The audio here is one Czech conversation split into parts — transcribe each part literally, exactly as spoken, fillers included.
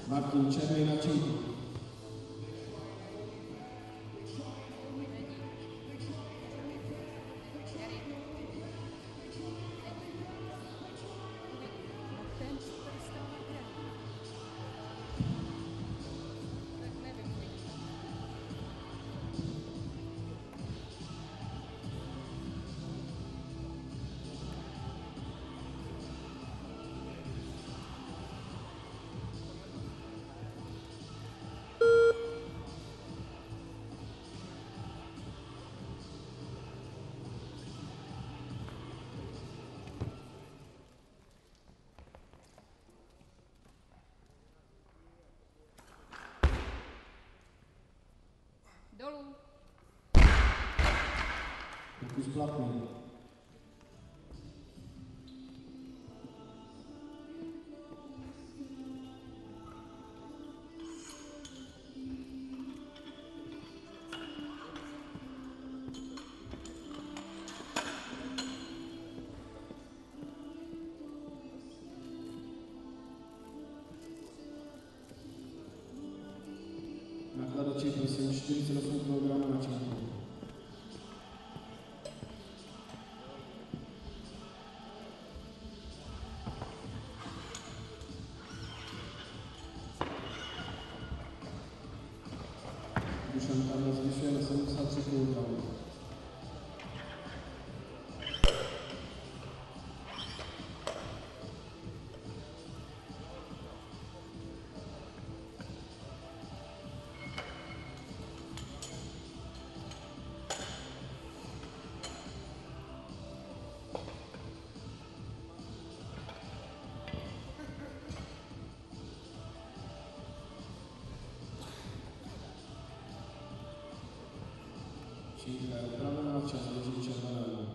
Martin Černý na činku. Dolů. Pokus platný. Nakladači prosím čtyřicet osm kilogramů na činku. Dušan Karla zvyšuje na sedmdesát tři kilogramů. Čínka je opravená, čas leží červenému.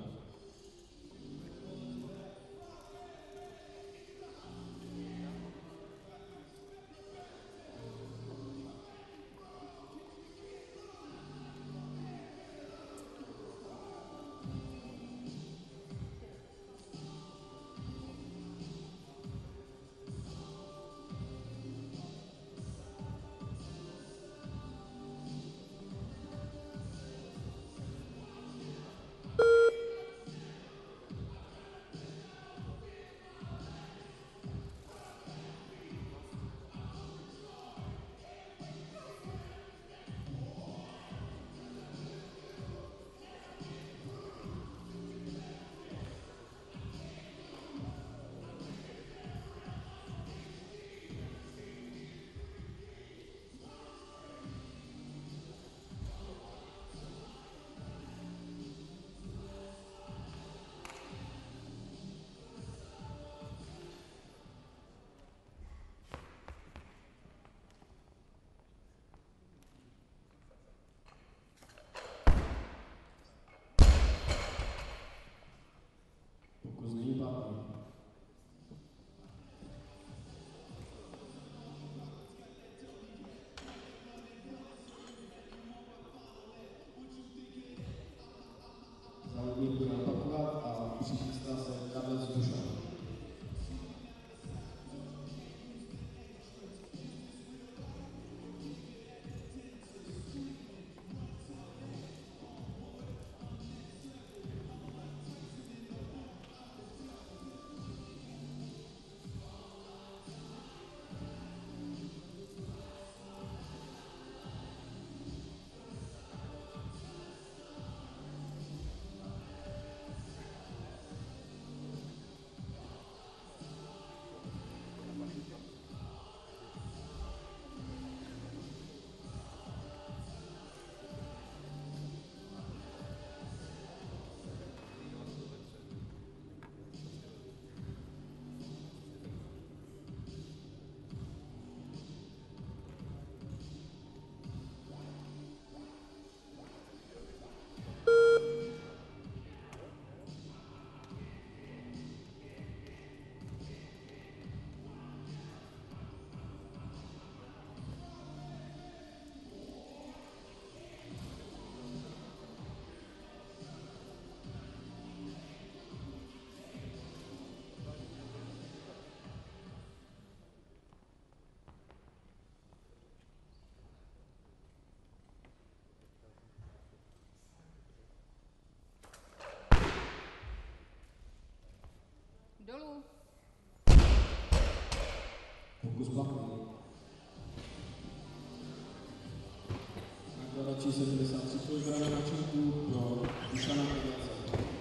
Tlačí sedmdesát tři kilogramů na činku pro Dušana Pěděce.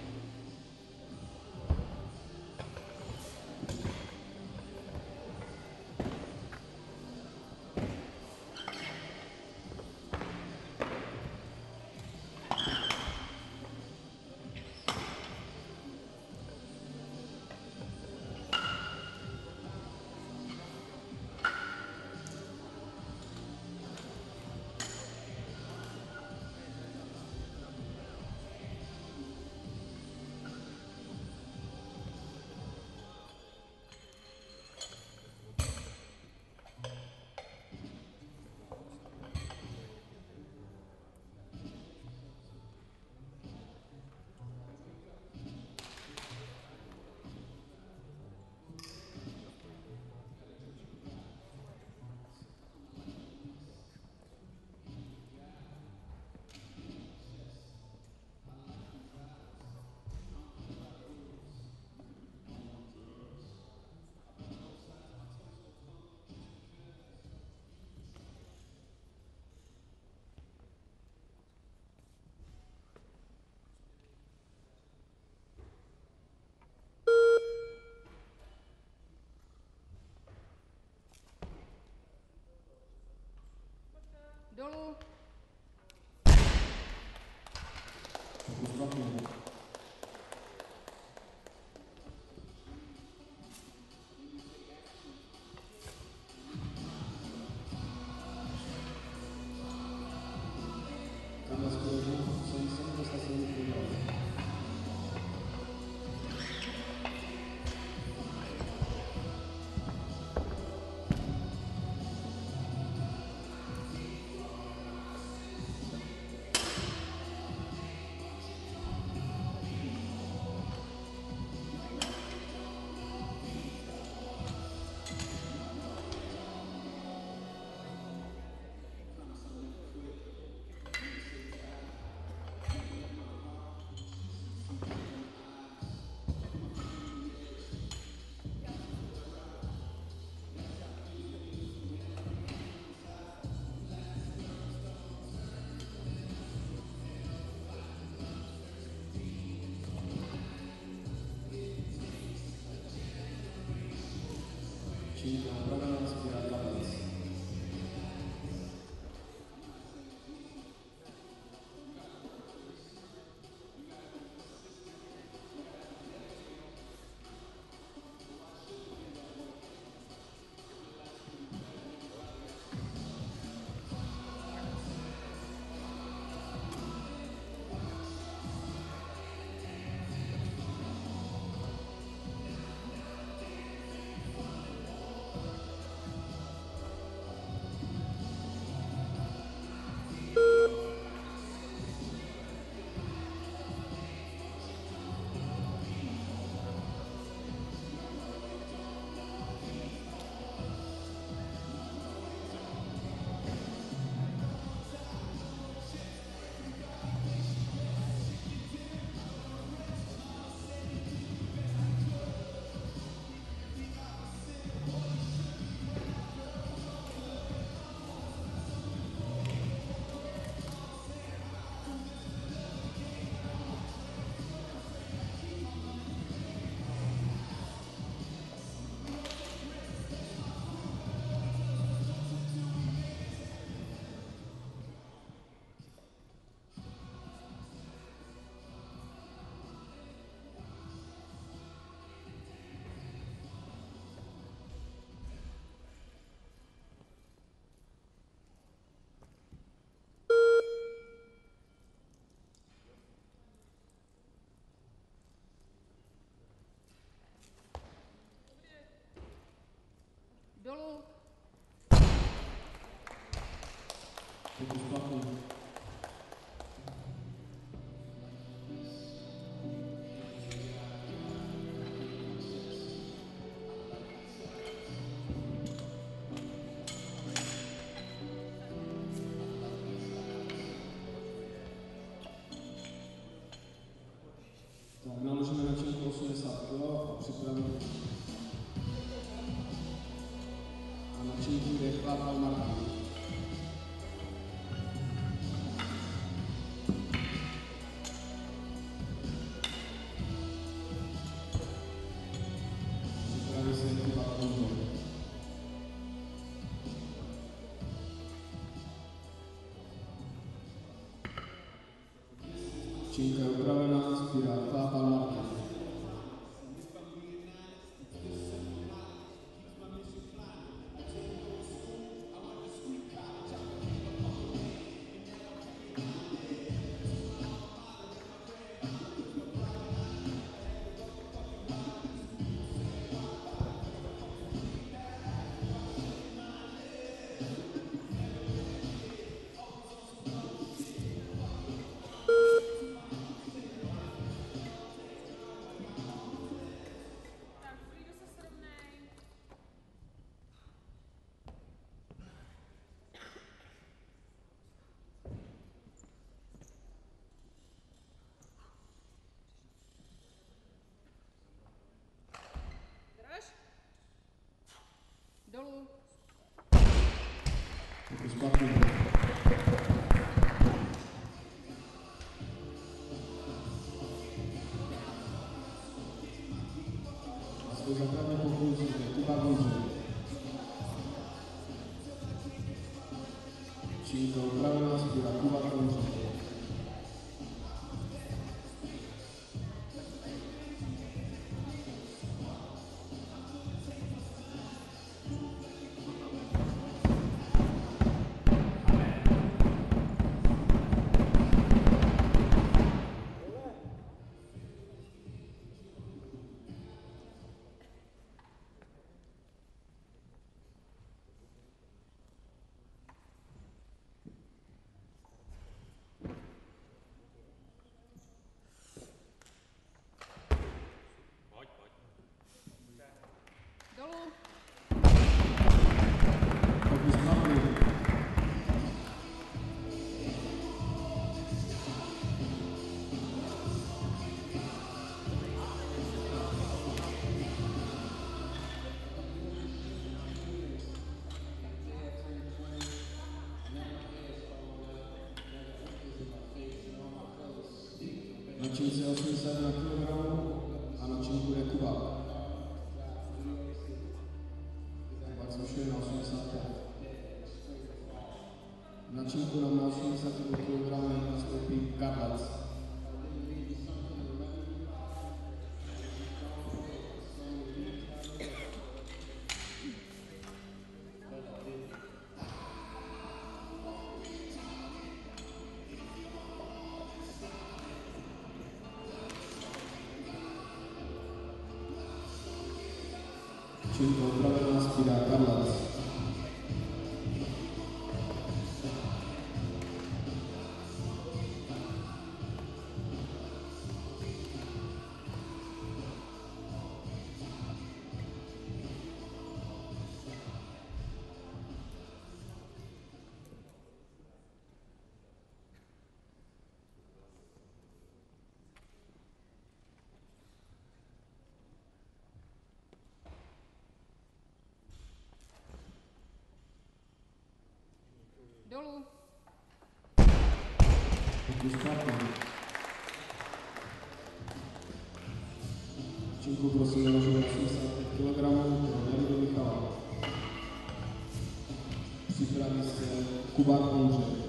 Dolů. Čímka upravená zpěvá Davic. Dolů. Pokus platný. Tak naložíme na členku osmdesát kilo a připravíme. A na členku je chlapa Martin. Činka je upravená, Spirál Pan Martin. Dolů. Fokus Martin. A svůj základní pokus je Kuba Gondřej. Činka upravená, Spirál Kuba Gondřej. Dolů. Fokus Martin. Na čince osmdesát jedna kilogramů a na činku je Kuba. Pak zvyšuje na osmdesát pět. Na činku nám na osmdesát dva kilogramů nastoupí Karlec. Činka upravená, Spirál Karlec. Dolů. Fokus Martin. Činku prosím naložit osmdesát pět kilogramů pro Davidu Michala. Připraví se Kuba Ondřej.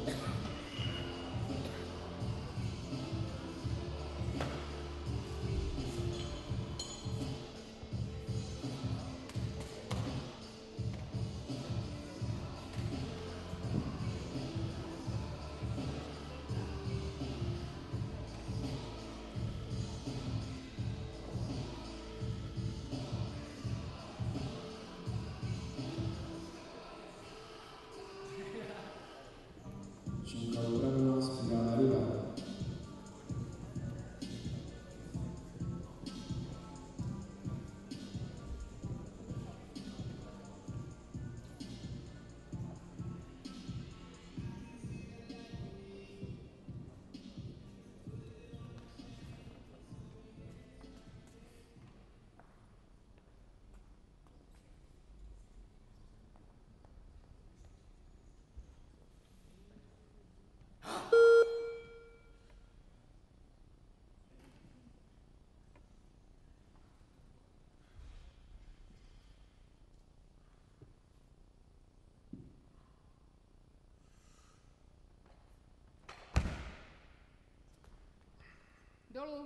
Dolů.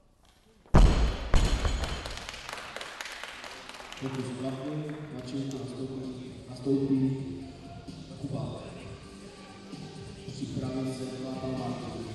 Pokus Bartny, na činku nastoupí, nastoupí Kuba. Připraví se Václav Martin.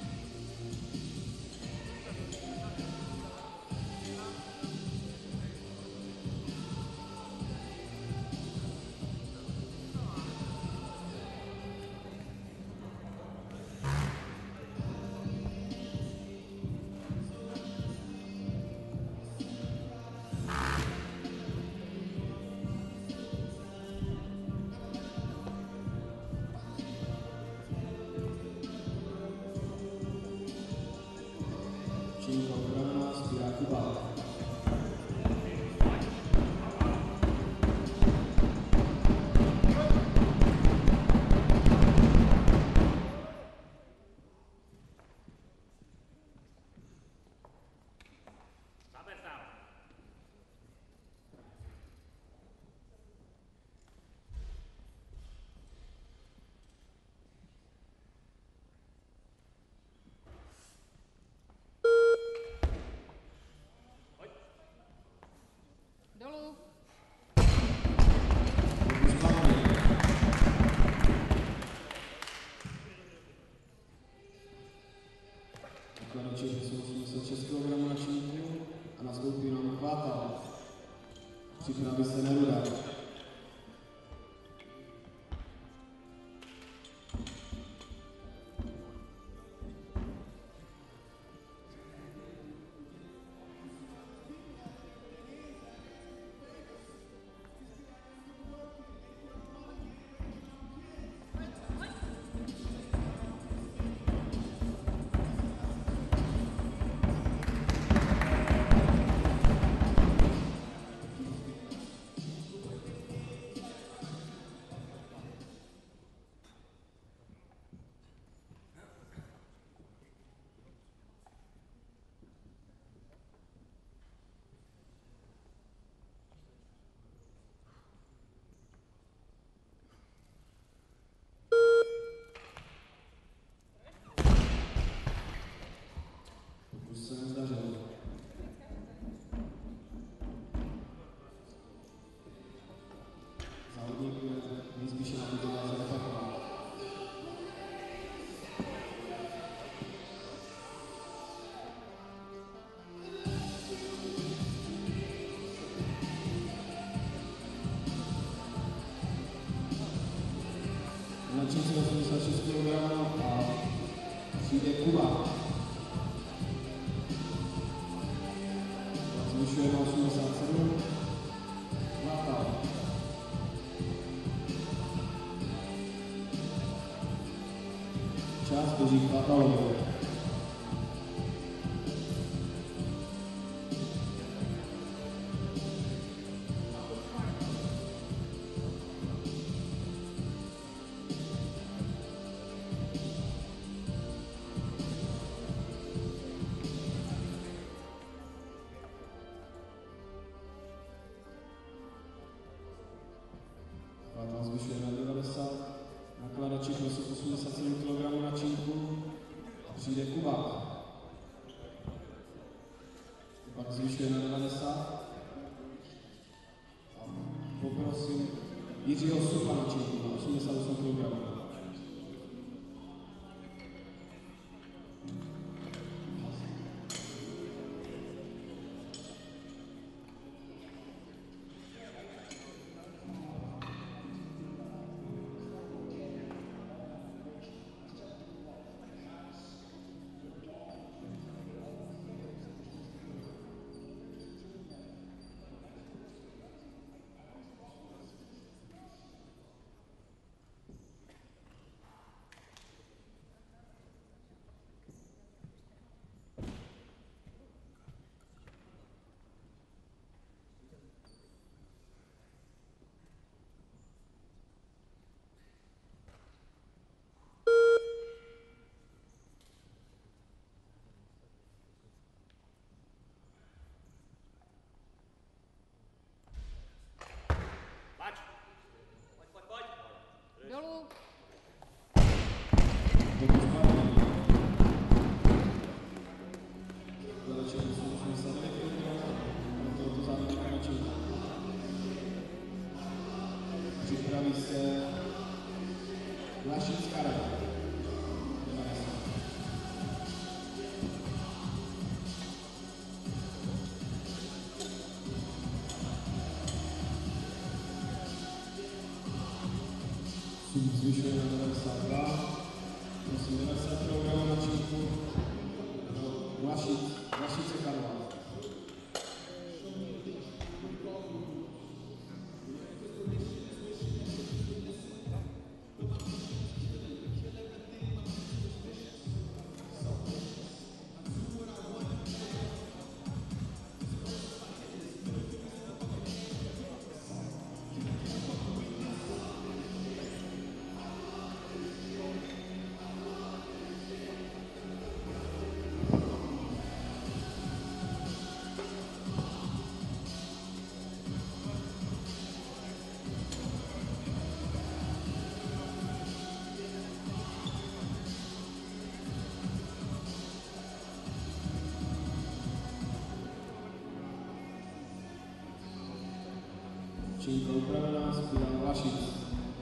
Činko obrana, sbírá Kuba. Dolů. Pokus Bartny. Nakladaček osmdesát šest kilogramů na činku a nastoupí nám Vátal. Připraví se Neruda. Pokus se nezdařil. Závodník je nejspíše nabídová za Rafaela. Na čísle osmdesát šest kilogramů a přijde Kuba. Zvyšuje na osmdesát sedm. Vátal. Čas běží k Vátalovi. Vátal zvyšuje na devadesát, nakladaček nosí osmdesát sedm kilogramů na činku a přijde Kuba. Pak zvyšuje na devadesát a poprosím Jiřího Supa na činku na osmdesát osm kilogramů. Činka upravená, Spiral Vlašic.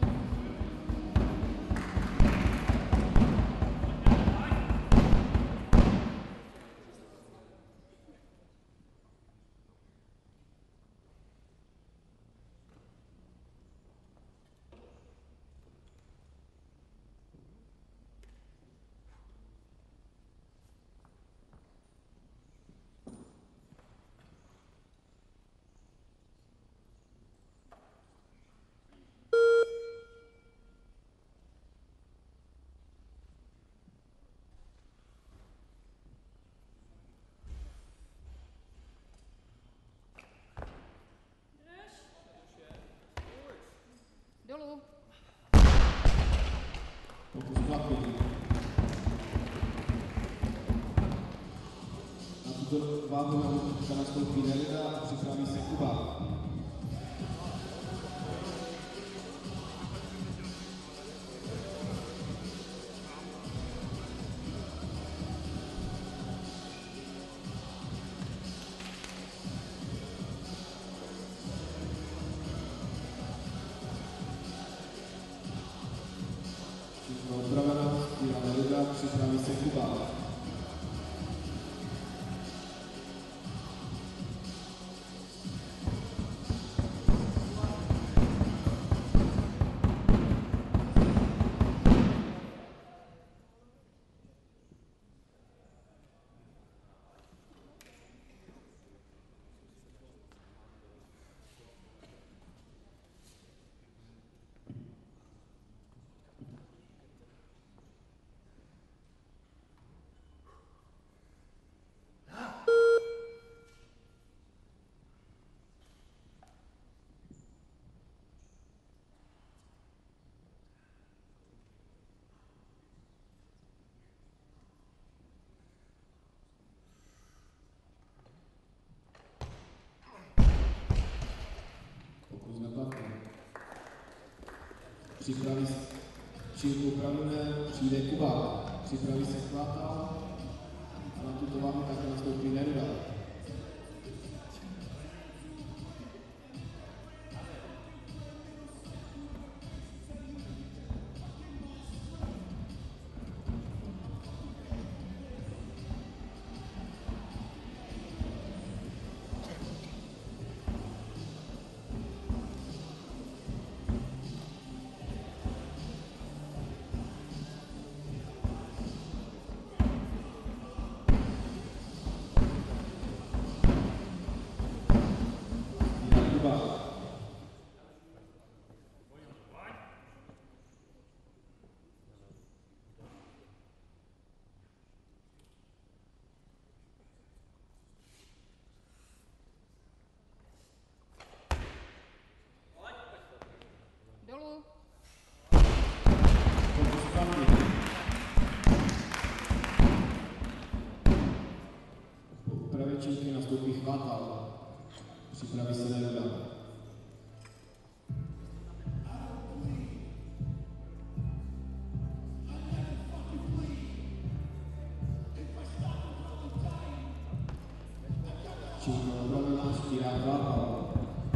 Dolů. Pokus chlapy. Na tuto váhu na nastoupí Nerida a připraví se Kuba. Upravena, Spiral Nerida, připraví se Kuba. Připraví se Čilku upravené, přijde Kuba. Připraví se Chvátal a na tuto váhu také nastoupí Nerida. Dolů. Po úpravě Čilky nastoupí Chvátal. Připraví se Nerida. Čilka upravená, Spiral Chvátal.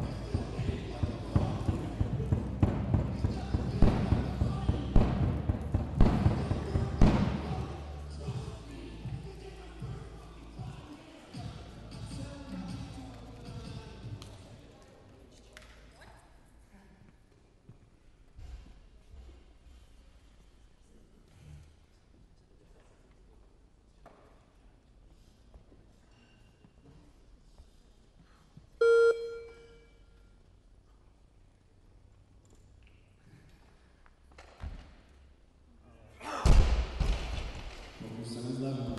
Pokus se nezdaří.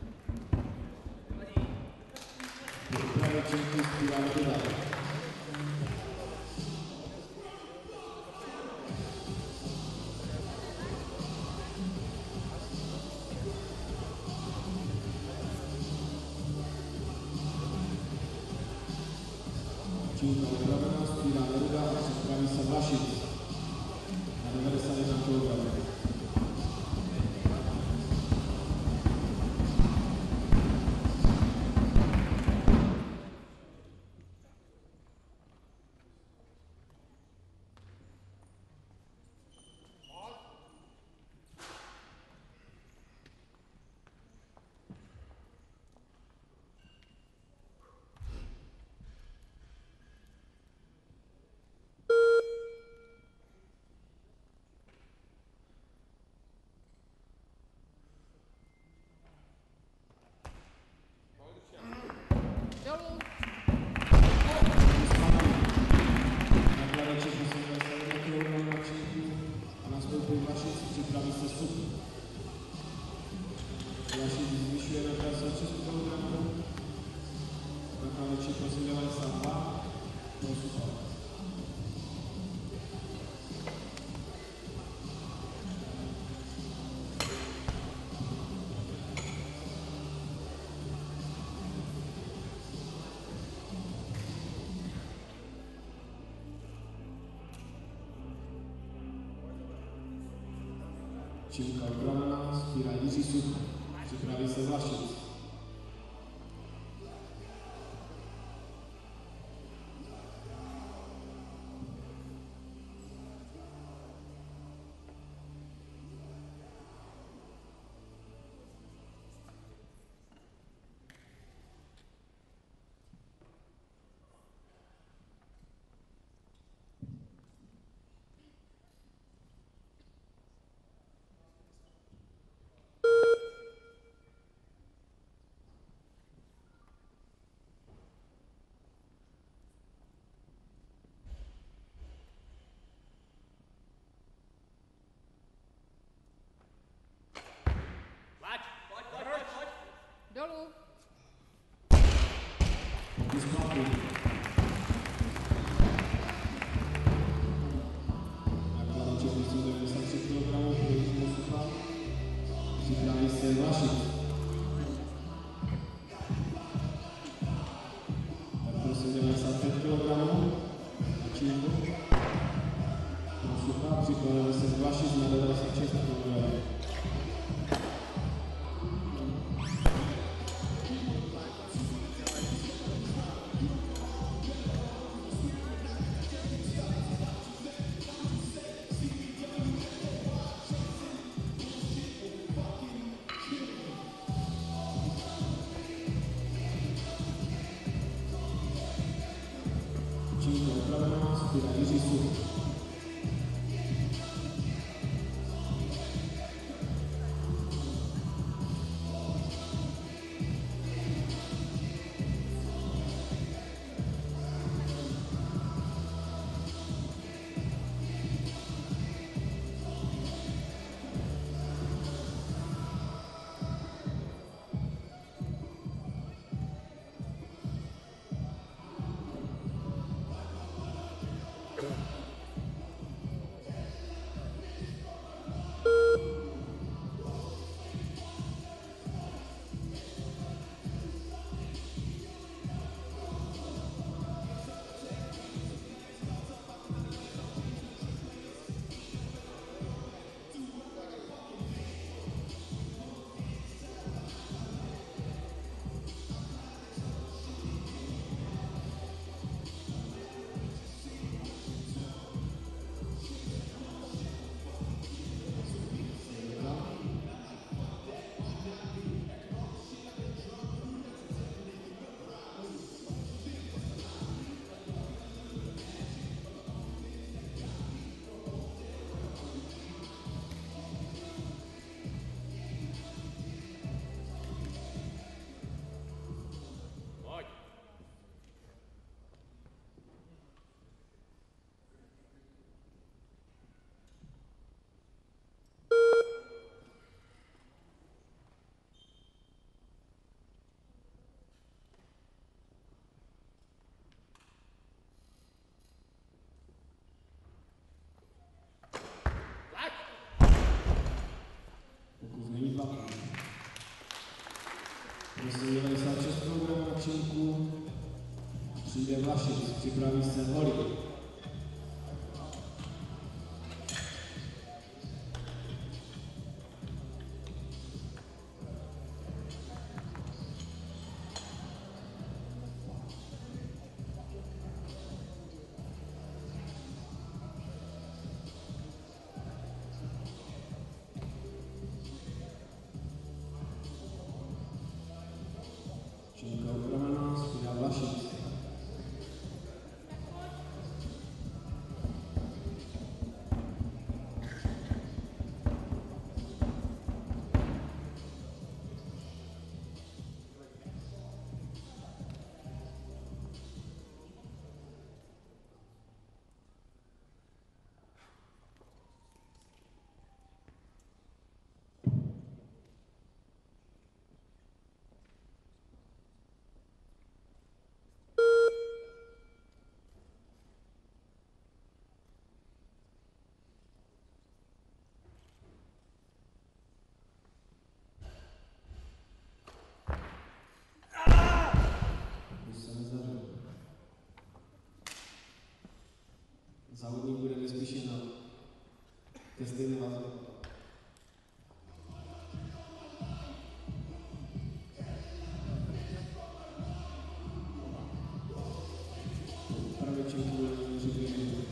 Po úpravě Čilky Spiral Nerida. Čilka upravená, Spiral Nerida a připraví se Vlašic na devadesát jedna kilogramů. další prosím devadesát dva, pro super. Činka upravená, spírá Jiří Sucha, připraví se Vlašic. Dolů. Vyspátky. Nakladače osm devadesát tři kilogramů pro Jiřího Sucha. Připraví se Vlašic. Tak prosím devadesát pět kilogramů na činku. Pro Sucha připravíme se Vlašic na devadesát šest kilogramů. Činka upravená, spírá Jiří Sucha. Prosím devadesát šest kilogramů na činku. Přijde Vlašic, připraví se Holik. Činka upravená, spírá Vlašic. ke stejné váze. Pravé činky bude měřit dvě minuty.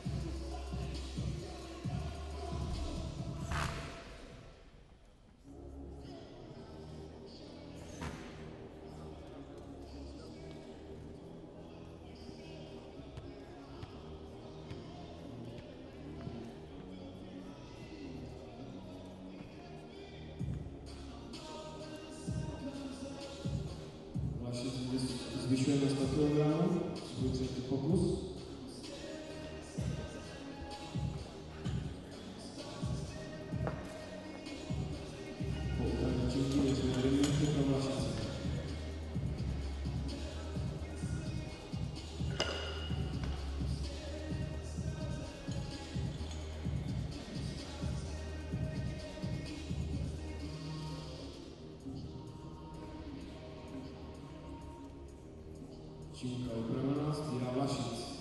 Zvyšujeme sto kilogramů, svůj třetí pokus. Po upravě činky věříme dvě minuty pro Vlašice. Činka upravená, sbírá Vlašic.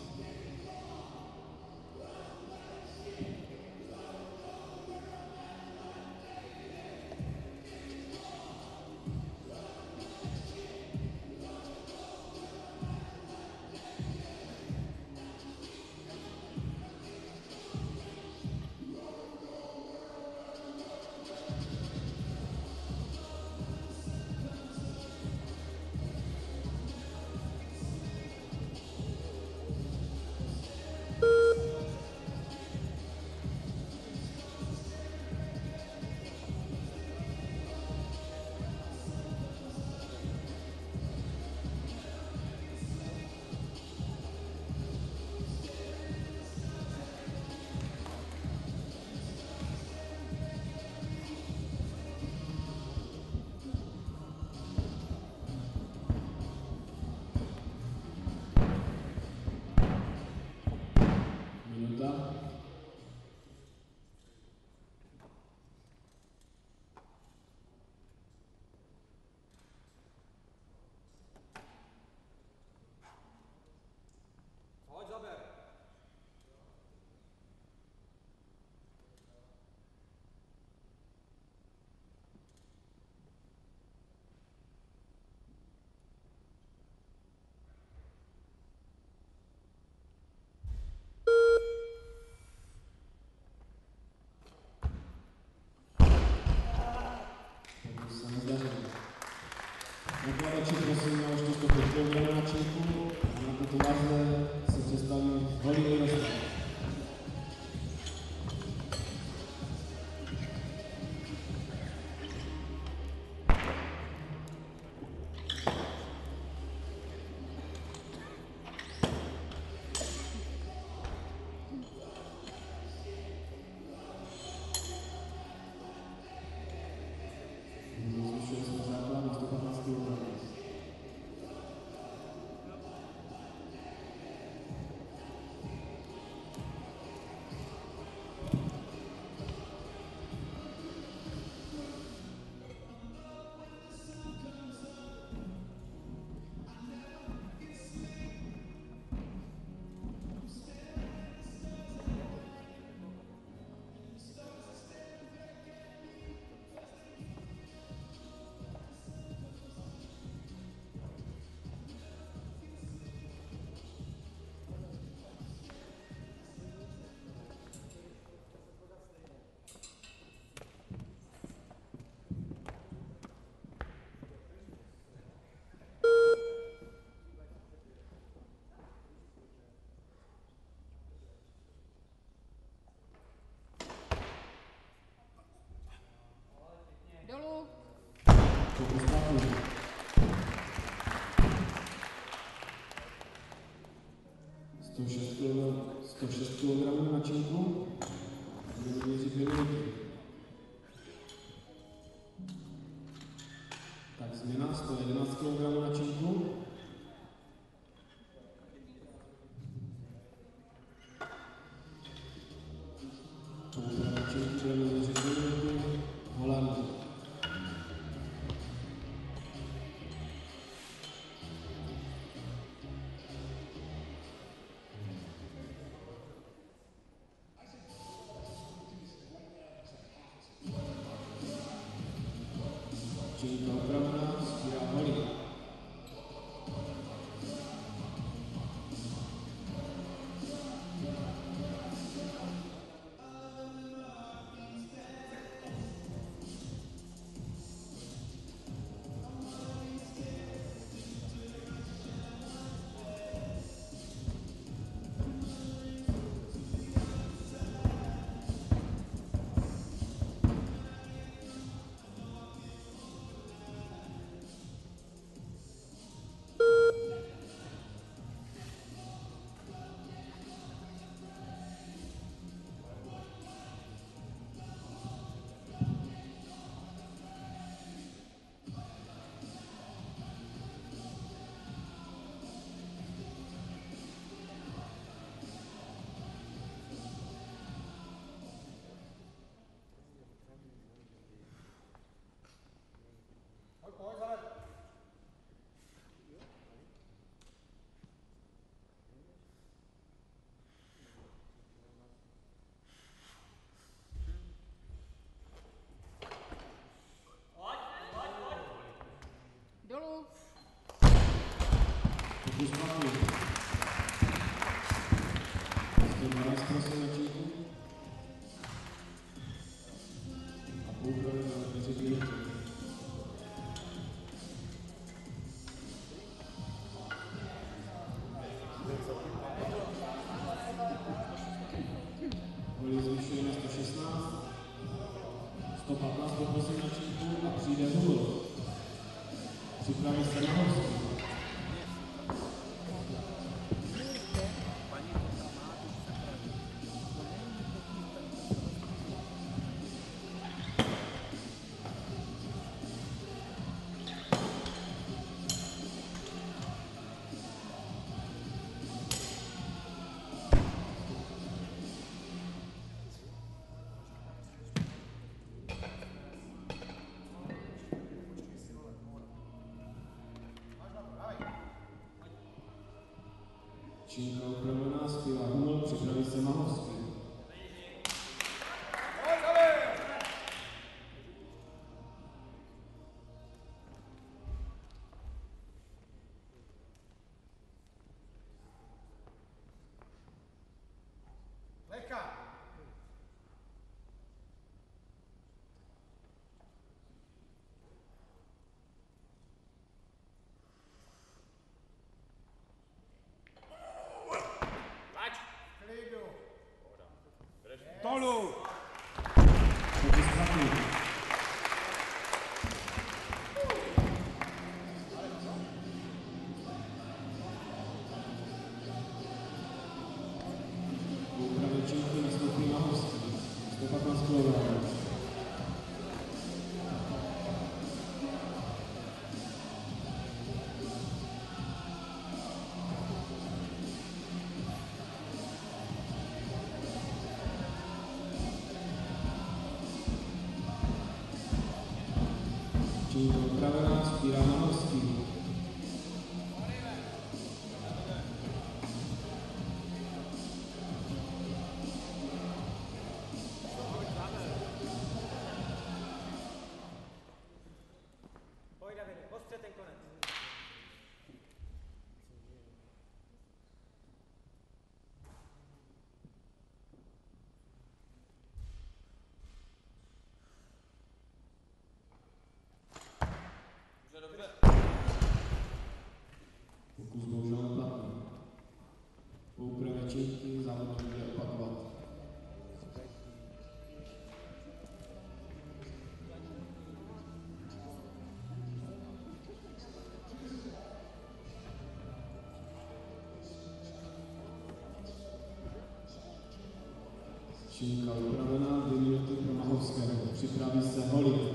Nakladači prosím na už sto pět kilogramů na činku a na této váze se představí Holý Nejrostá. Zvyšuje se základ na sto patnáct kilogramů. Dolů. Pokus páku. sto šest kilogramů na činku. Budeme měřit dvě minuty. Tak změna sto jedenáct kilogramů na činku. Po upravě činku budeme měřit dvě minuty. Holandu. Činka upravená, Spírá Holý. Dolů. Pokus Pavlu. sto dvanáct prosím na Činku. A poupravil na čtyři minuty. Holý zvyšuje na sto šestnáct. sto patnáct poprosím na Činku a přijde hůl. Připraví se na host. Činka upravená, Spírá hůl, připraví se na host. Dolů! Pokus Pavlu. Poupravil Činky, nastoupí na host. sto patnáct kilogramů. Činka upravená, Spírá na hostí. Pojď, Davide, ostře ten konec. Pokus bohužel neplatný. Po úpravě Činky závod bude opakovat. Činka upravená, dvě minuty pro Mahovského. Připraví se Holý.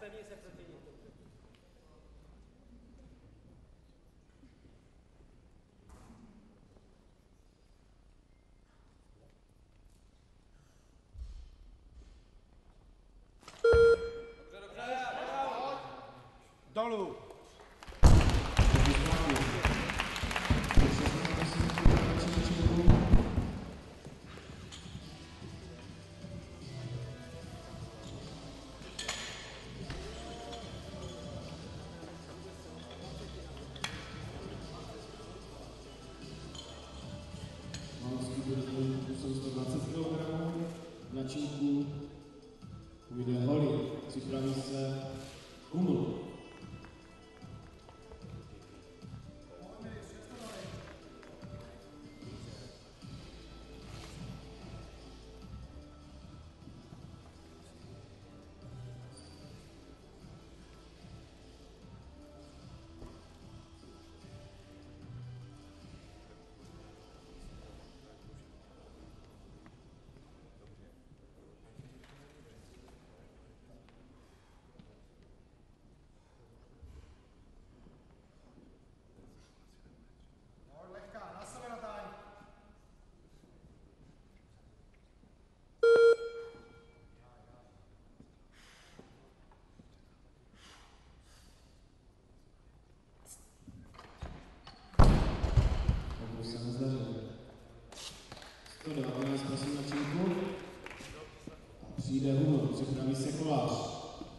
Postavení se proti ním. Dolů! Malský bude sto dvacet kilogramů, na čínku půjde Holly, připraví se Huml. Se nezdařilo. sto devatenáct prosím na čínku. A přijde Huml, připraví se Kolář.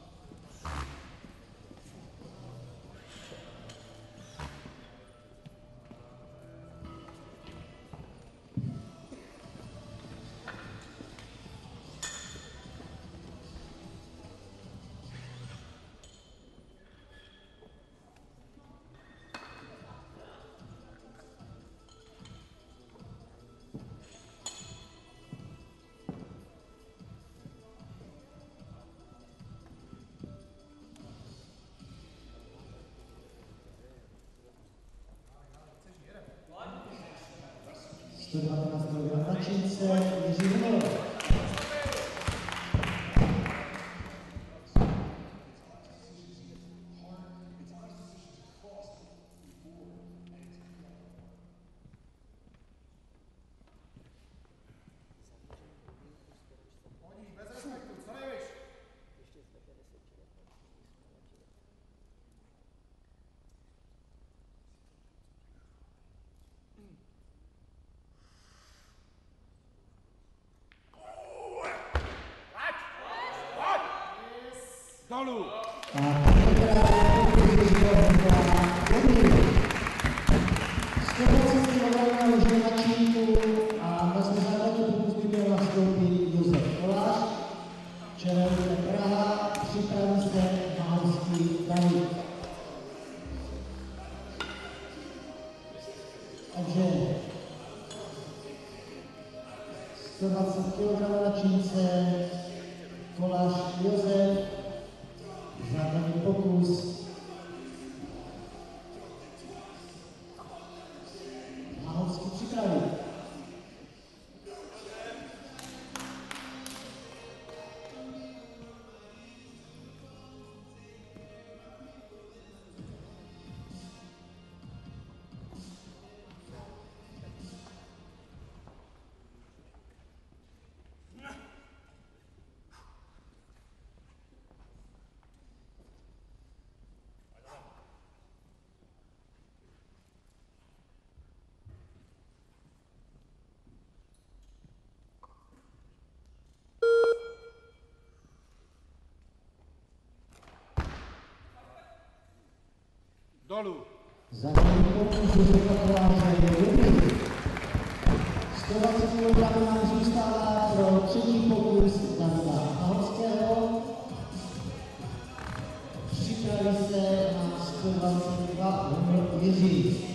sto dvanáct kilogramů na čínce, Jiří Huml. Dolů! A tentokrát Jiřího Humla domů. sto dvacet kilogramů už na čínku a na svůj základní pokus by měl nastoupit Josef Kolář. Červené Praha, připraví se Malský David. Takže sto dvacet kilogramů na čínce, Kolář Josef, základní pokus. Malský připraví. Dolů! Základní pokus Josefa Koláře je dobrý. sto dvacet kilogramů nám zůstává pro třetí pokus Davida Malského. Připraví se na sto dvacet dva Huml Jiří.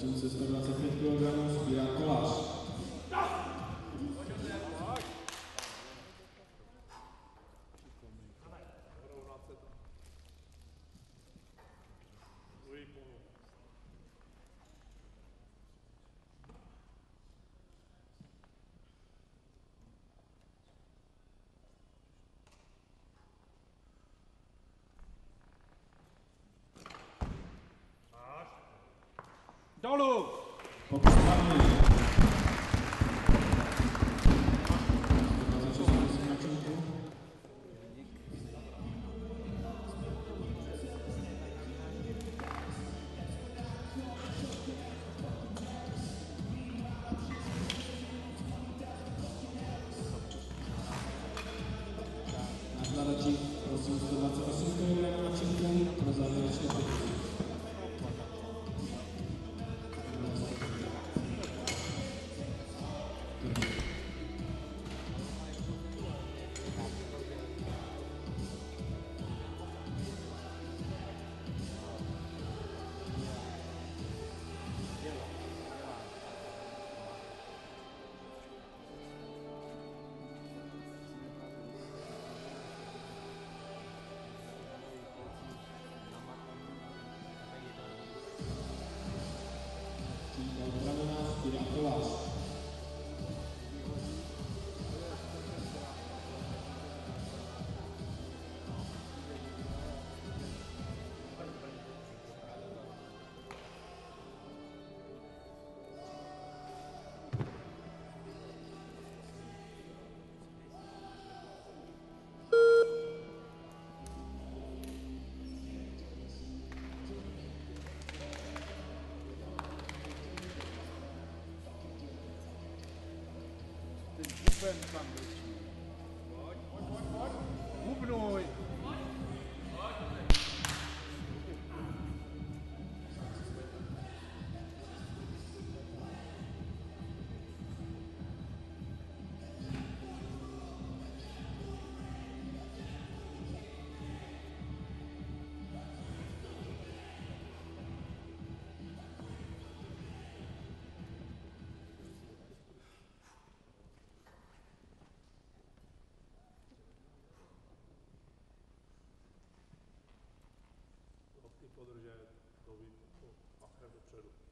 Prosím se sto dvacet pět kilogramů sbírá Kolář. Dolů! Pokus hlavný. sto dvacet šest prosím na činku. Nakladači prosím sto dvacet osm kilogramů na činku pro závěrečný pokus. Buben tam běží. Bubnuj! Podržet do výpočtu a dopředu.